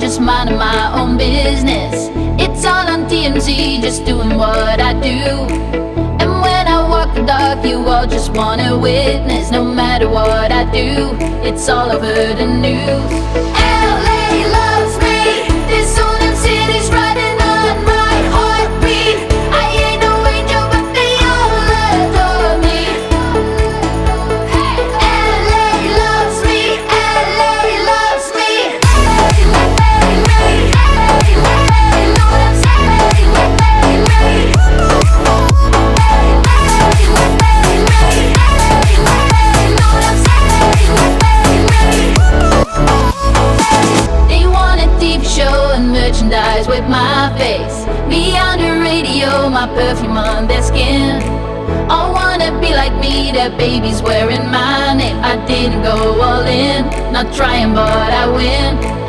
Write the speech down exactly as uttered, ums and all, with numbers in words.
just minding my own business. It's all on T M Z, just doing what I do. And when I walk the dog, you all just wanna witness. No matter what I do, it's all over the news. L A loves me, this whole damn city's riding on my heartbeat. I ain't no angel, but they all adore me. L A loves me, L A loves me. They want a T V show and merchandise with my face, me on the radio, my perfume on their skin. All wanna be like me, their babies wearing my name. I didn't go all in, not trying but I win.